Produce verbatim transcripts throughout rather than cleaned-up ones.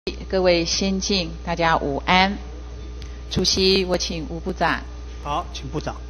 各位先进，大家午安。主席，我请吴部长。 好，请部长。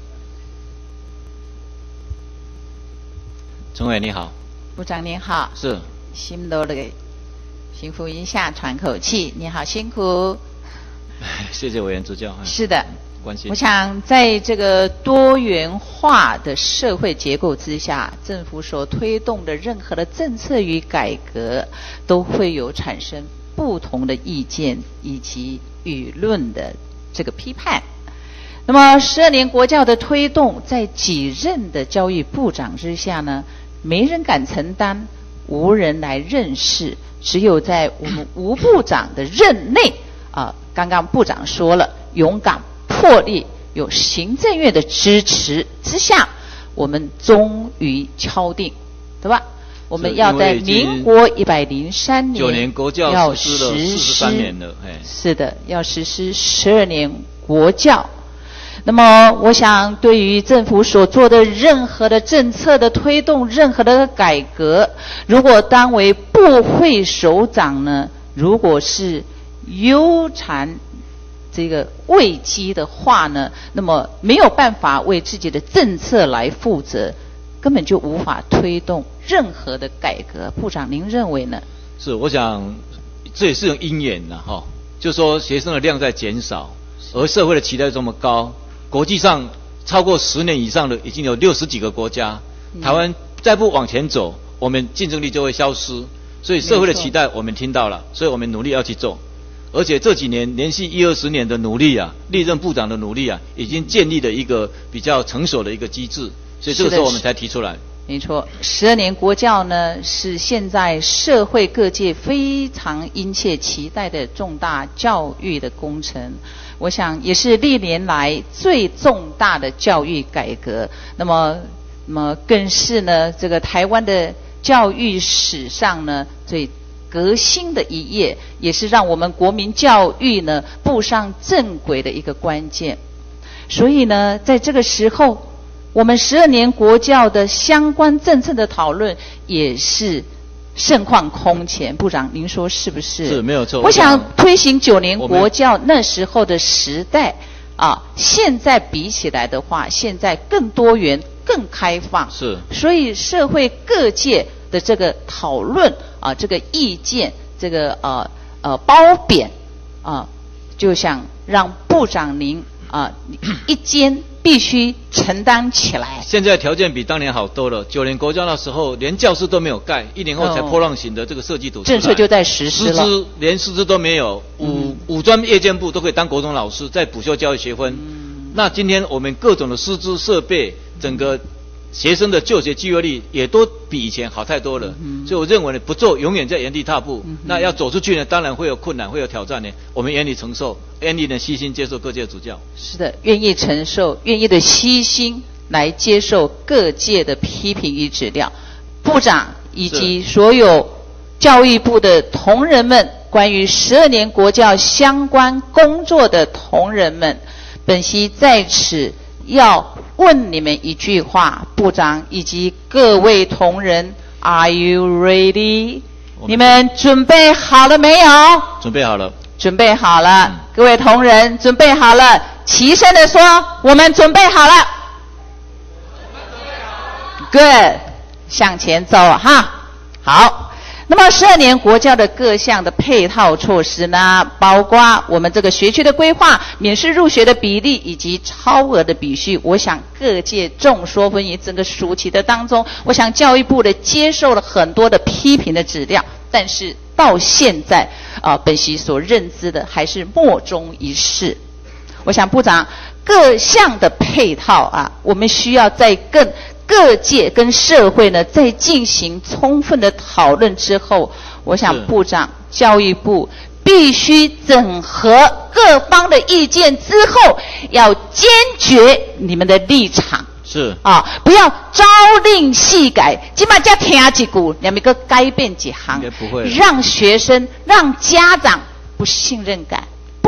陈委你好。 部长您好。 是。 心都给平复一下，喘口气。你好，辛苦。 谢谢委员指教。 是的。 关心。 我想在这个多元化的社会结构之下，政府所推动的任何的政策与改革，都会有产生不同的意见以及舆论的这个批判。那么十二年国教的推动，在几任的教育部长之下呢，没人敢承担，无人来认识，只有在我们吴部长的任内啊，刚刚部长说了，勇敢魄力，有行政院的支持之下，我们终于敲定，对吧？我们要在民国一百零三年， 九年国教实施了四十三年了， 是的，要实施十二年国教。那么，我想对于政府所做的任何的政策的推动，任何的改革，如果当为部会首长呢，如果是忧缠这个危机的话呢，那么没有办法为自己的政策来负责，根本就无法推动任何的改革。部长，您认为呢？ 是，我想这也是种因缘呐，哈，就说学生的量在减少，而社会的期待这么高，国际上超过十年以上的已经有六十几个国家，嗯、台湾再不往前走，我们竞争力就会消失。所以社会的期待我们听到了，所以我们努力要去做。而且这几年连续一二十年的努力啊，历任部长的努力啊，已经建立了一个比较成熟的一个机制，所以这个时候我们才提出来。 没错，十二年国教呢，是现在社会各界非常殷切期待的重大教育的工程。我想也是历年来最重大的教育改革。那么，那么更是呢，这个台湾的教育史上呢最革新的一页，也是让我们国民教育呢步上正轨的一个关键。所以呢，在这个时候，我们十二年国教的相关政策的讨论也是盛况空前。部长，您说是不是？ 是，没有错。 我想推行九年国教那时候的时代啊，现在比起来的话，现在更多元、更开放。 是。所以社会各界的这个讨论啊，这个意见，这个呃呃褒贬啊，就想让部长您啊一肩必须承担起来。 现在条件比当年好多了。九年国教那时候连教室都没有盖，一年后才波浪形的这个设计图出来， 政策就在实施了。 师资连师资都没有，五五专夜间部都可以当国中老师，在补修教育学分。嗯、那今天我们各种的师资设备，整个学生的就学机会率也都比以前好太多了，嗯、所以我认为呢，不做永远在原地踏步。嗯、那要走出去呢，当然会有困难，会有挑战呢。我们愿意承受，愿意呢悉心接受各界的指教。 是的，愿意承受，愿意的悉心来接受各界的批评与指教。部长以及所有教育部的同仁们，关于十二年国教相关工作的同仁们，本席在此要问你们一句话，部长以及各位同仁 ，Are you ready？ 你们准备好了没有？ 准备好了。 准备好了，嗯、各位同仁准备好了，齐声的说，我们准备好了。Good， 向前走哈。好。那么十二年国教的各项的配套措施呢，包括我们这个学区的规划、免试入学的比例以及超额的比序，我想各界众说纷纭。整个暑期的当中，我想教育部的接受了很多的批评的指教，但是到现在啊、呃，本席所认知的还是莫衷一是。我想部长各项的配套啊，我们需要再更各界跟社会呢，在进行充分的讨论之后，我想部长教育部必须整合各方的意见之后，要坚决你们的立场。 是啊，不要朝令夕改，起码再听一句，你们个改变几行， 应该不会， 让学生、让家长不信任感、不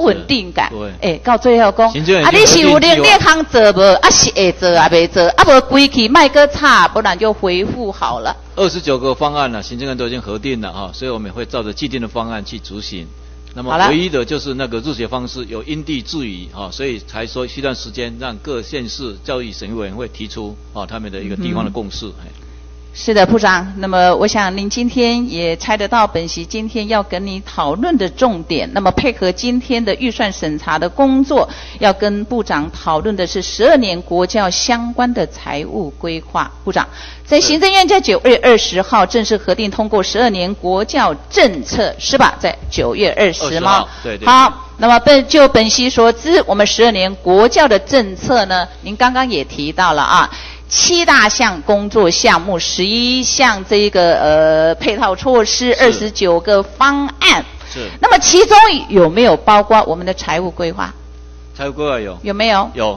不稳定感。 对， 哎，到最后讲， 啊， 你是有能力通做无？啊，是会做啊，没做，啊，无归去卖个差，不然就回复好了。 二十九个方案呢、啊，行政院都已经核定了哈、啊，所以我们会照着既定的方案去执行。那么唯一的就是那个入学方式有因地制宜哈、啊，所以才说需段时间让各县市教育审议委员会提出啊他们的一个地方的共识。嗯是的，部长。那么，我想您今天也猜得到，本席今天要跟你讨论的重点。那么，配合今天的预算审查的工作，要跟部长讨论的是十二年国教相关的财务规划。部长，在行政院在九月二十号正式核定通过十二年国教政策，是吧？在九月二十吗？ 对对。 好，那么本就本席所知，我们十二年国教的政策呢，您刚刚也提到了啊。七大项工作项目，十一项这个呃配套措施，二十九个方案。 是。 那么其中有没有包括我们的财务规划？ 财务规划有。 有没有？ 有。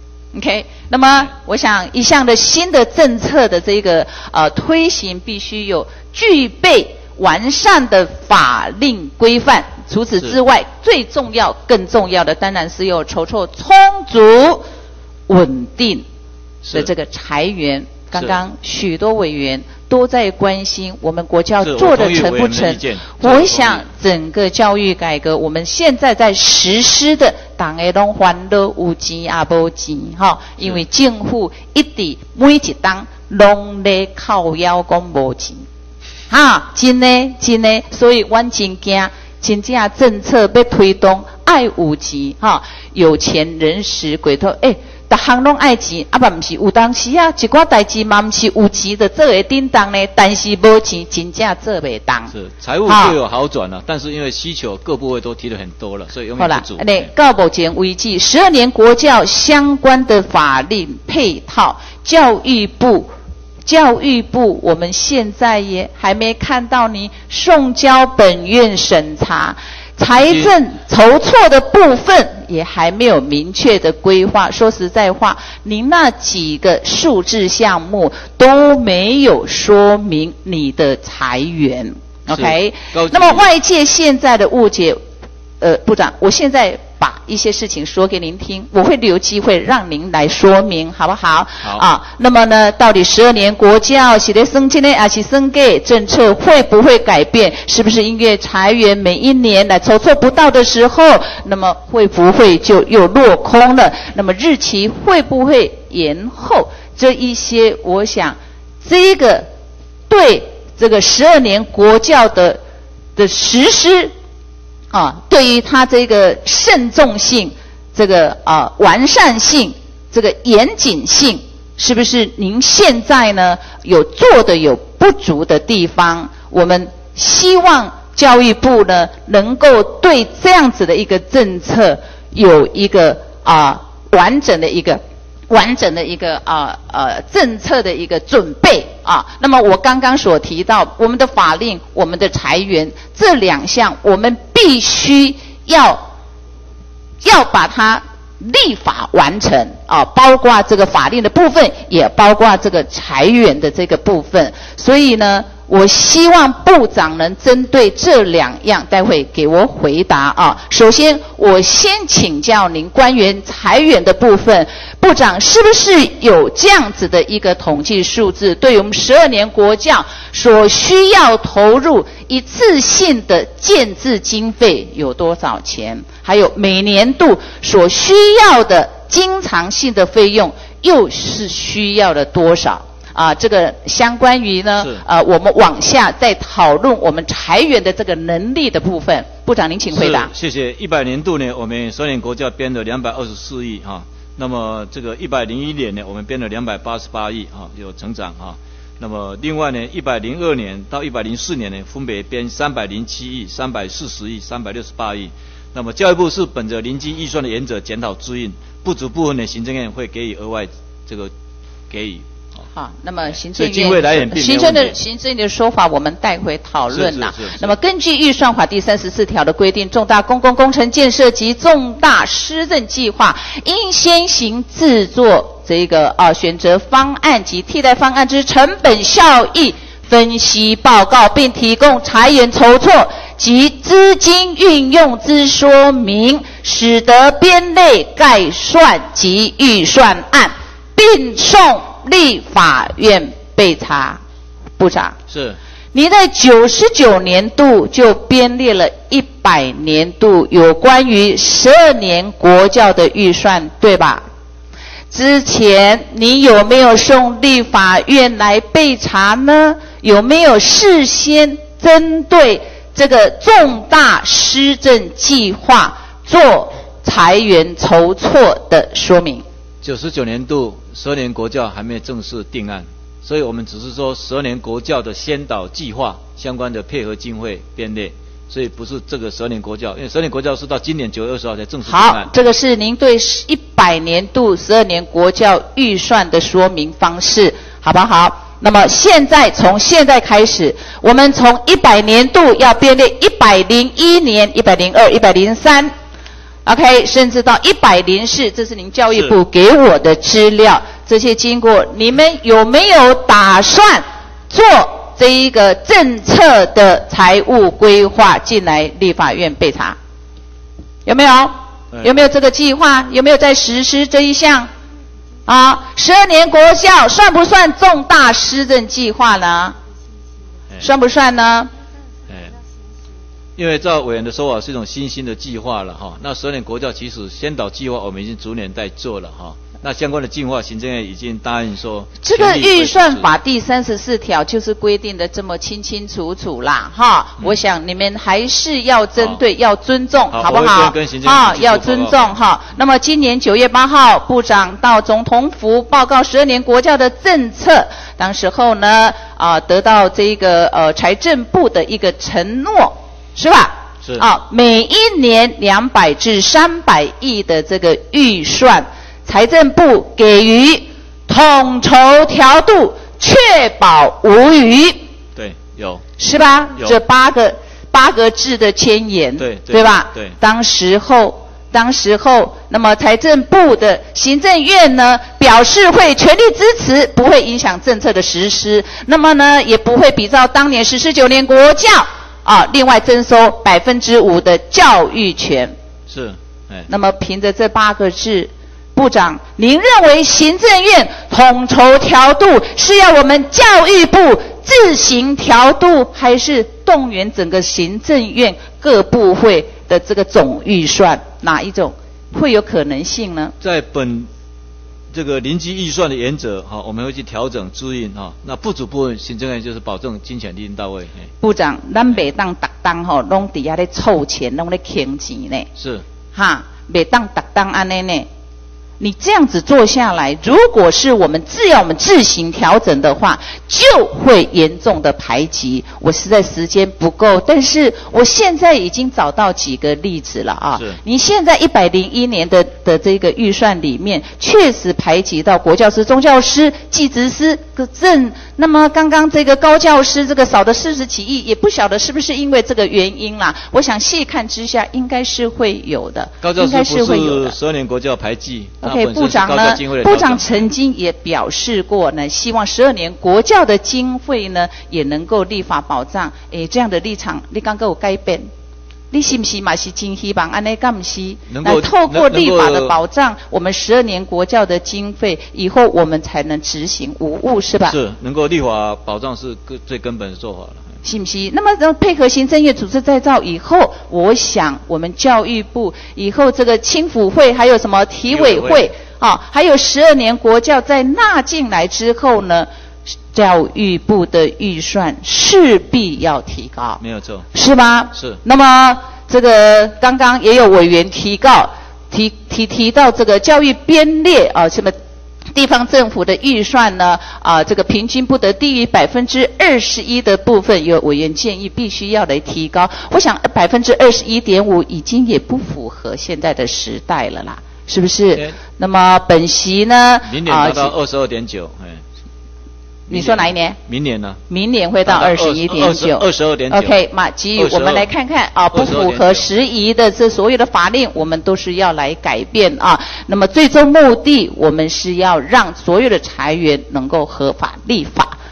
OK。那么我想一项的新的政策的这个呃推行，必须有具备完善的法令规范。除此之外，最重要、更重要的当然是有筹措充足、稳定的这个财源。刚刚许多委员都在关心我们国教做得成不成。我想整个教育改革，我们现在在实施的，大家拢烦恼有钱也无钱哈，因为政府一直每一档拢在靠腰讲无钱，哈，真的真的，所以阮真惊，真正政策要推动爱有钱哈，有钱人使鬼头哎。逐项拢爱钱，啊，嘛毋是有当时啊，一寡代志嘛毋是有钱的做会叮当呢，但是无钱真正做袂当。 是财务就有好转了，但是因为需求各部位都提了很多了，所以永远不足。 好啦，到目前为止，十二年国教相关的法令配套，教育部。教育部，我们现在也还没看到你送交本院审查，财政筹措的部分也还没有明确的规划。说实在话，您那几个数字项目都没有说明你的财源 ，OK？ 那么外界现在的误解，呃，部长，我现在把一些事情说给您听，我会留机会让您来说明，好不好？ 好啊。那么呢，到底十二年国教是在升级呢，还是升给政策会不会改变？是不是因为裁员每一年来筹措不到的时候，那么会不会就又落空了？那么日期会不会延后？这一些，我想这个对这个十二年国教的的实施。啊，对于它这个慎重性、这个啊完善性、这个严谨性，是不是您现在呢有做的有不足的地方？我们希望教育部呢能够对这样子的一个政策有一个啊完整的一个。完整的一个啊 呃, 呃政策的一个准备啊，那么我刚刚所提到我们的法令、我们的财源这两项，我们必须要要把它立法完成啊，包括这个法令的部分，也包括这个财源的这个部分。所以呢，我希望部长能针对这两样，待会给我回答啊。首先，我先请教您关于财源的部分，部长是不是有这样子的一个统计数字，对于我们十二年国教所需要投入一次性的建制经费有多少钱？还有每年度所需要的经常性的费用又是需要了多少？啊，这个相关于呢，呃，我们往下再讨论我们裁员的这个能力的部分，部长您请回答。 谢谢。一百年度呢，我们十二年国教编了两百二十四亿哈，那么这个一百零一年呢，我们编了两百八十八亿哈，有成长哈。那么另外呢，一百零二年到一百零四年呢，分别编三百零七亿、三百四十亿、三百六十八亿。那么教育部是本着临机预算的原则检讨指引，不足部分呢，行政院会给予额外这个给予。 好，那么行政院行政的行政的说法，我们待会讨论啦。那么根据预算法第三十四条的规定，重大公共工程建设及重大施政计划，应先行制作这个啊选择方案及替代方案之成本效益分析报告，并提供财源筹措及资金运用之说明，使得编类概算及预算案，并送立法院备查。部长， 是。 你在九十九年度就编列了一百年度有关于十二年国教的预算，对吧？之前你有没有送立法院来备查呢？有没有事先针对这个重大施政计划做裁员筹措的说明？ 九十九年度十二年国教还没有正式定案，所以我们只是说十二年国教的先导计划相关的配合经费编列，所以不是这个十二年国教，因为十二年国教是到今年九月二十号才正式定案。 好，这个是您对一百年度十二年国教预算的说明方式，好不好？那么现在从现在开始，我们从一百年度要编列一百零一年、一百零二、一百零三。OK， 甚至到一百零四，这是您教育部给我的资料。这些经过，你们有没有打算做这一个政策的财务规划进来立法院备查？有没有？有没有这个计划？有没有在实施这一项？啊，十二年国教算不算重大施政计划呢？算不算呢？ 因为照委员的说法是一种新兴的计划了哈，那十二年国教其实先导计划我们已经逐年在做了哈，那相关的计划行政院已经答应说， 这个预算法第三十四条就是规定的这么清清楚楚啦哈、嗯，我想你们还是要针对要尊重，好, 好不好？啊，要尊重哈。那么今年九月八号，部长到总统府报告十二年国教的政策，当时候呢啊、呃、得到这个呃财政部的一个承诺。是吧？ 是啊，每一年两百至三百亿的这个预算，财政部给予统筹调度，确保无虞。 对，有是吧？ 有这八个八个字的签言， 对 对, 对吧？ 对， 当时候，当时候，那么财政部的行政院呢，表示会全力支持，不会影响政策的实施。那么呢，也不会比照当年实施九年国教。啊，另外征收百分之五的教育权。 是，哎， 那么凭着这八个字，部长，您认为行政院统筹调度是要我们教育部自行调度，还是动员整个行政院各部会的这个总预算，哪一种会有可能性呢？ 在本这个临机预算的原则哈，我们会去调整资源哈。那不足部分行政院就是保证金钱力到位。 部长，咱袂当逐当吼，拢底下咧凑钱，拢咧坑钱呢。 是。 哈，袂当逐当安尼呢。你这样子做下来，如果是我们自要我们自行调整的话，就会严重的排挤。我实在时间不够，但是我现在已经找到几个例子了啊。 是。 你现在一百零一年的的这个预算里面，确实排挤到国教师、中教师、技职师个证。那么刚刚这个高教师这个少的四十几亿，也不晓得是不是因为这个原因啦。我想细看之下，应该是会有的。 高教师不是十二年国教排挤。 OK， 部长呢？部长曾经也表示过呢，希望十二年国教的经费呢也能够立法保障。诶，这样的立场，你刚刚有改变？你是不是嘛是真希望安尼干不是？来透过立法的保障，我们十二年国教的经费，以后我们才能执行无误，是吧？ 是，能够立法保障是最根本的做法了。 是不是？那么配合行政院组织再造以后，我想我们教育部以后这个青辅会还有什么体委会啊，还有十二年国教在纳进来之后呢，教育部的预算势必要提高， 没有错， 是吧？ 是。那么这个刚刚也有委员提告提提提到这个教育编列啊，什么？地方政府的预算呢，啊、呃，这个平均不得低于百分之二十一的部分，有委员建议必须要来提高。我想百分之二十一点五已经也不符合现在的时代了啦，是不是？那么本席呢？ 明年达到二十二点九，哎。 你说哪一年？ 明年呢？ 明年会到二十一点九， 二十二点九。 OK， 马基宇，我们来看看啊，不符合时宜的这所有的法令，我们都是要来改变啊。那么最终目的，我们是要让所有的财源能够合法立法。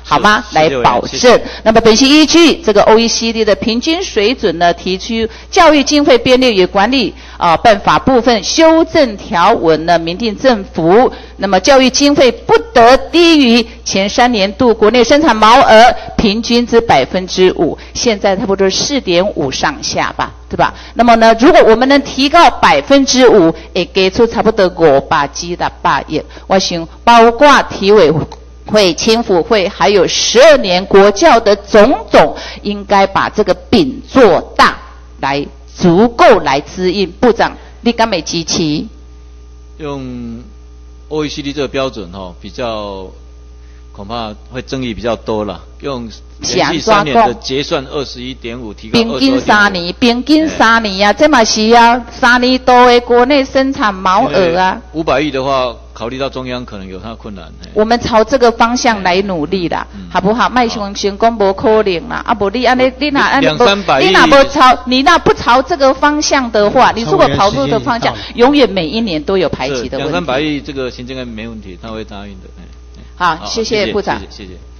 好吗？来保证。那么本席依据这个 O E C D 的平均水准呢，提出教育经费编列与管理啊、呃、办法部分修正条文呢，明定政府那么教育经费不得低于前三年度国内生产毛额平均之百分之五，现在差不多四点五上下吧，对吧？那么呢，如果我们能提高百分之五，会给出差不多五百至六百亿。我想包括体委会、青辅会，还有十二年国教的种种，应该把这个饼做大，来足够来支应。部长，你敢没支持？ 用 O E C D 这个标准哦，比较恐怕会争议比较多了。用连续三年的结算二十一点五，提高平均三年，平均三年啊，这嘛是要三年多的国内生产毛额啊。 五百亿的话，考虑到中央可能有它的困难。 我们朝这个方向来努力啦，嗯、好不好？卖熊熊公不可能啦，啊不，你安尼你哪安两三百亿， 你哪不朝你那不朝这个方向的话，你如果跑路的方向，永远每一年都有排挤的问题。 两三百亿这个行政院没问题，他会答应的。 好，谢谢部长。 谢谢。谢谢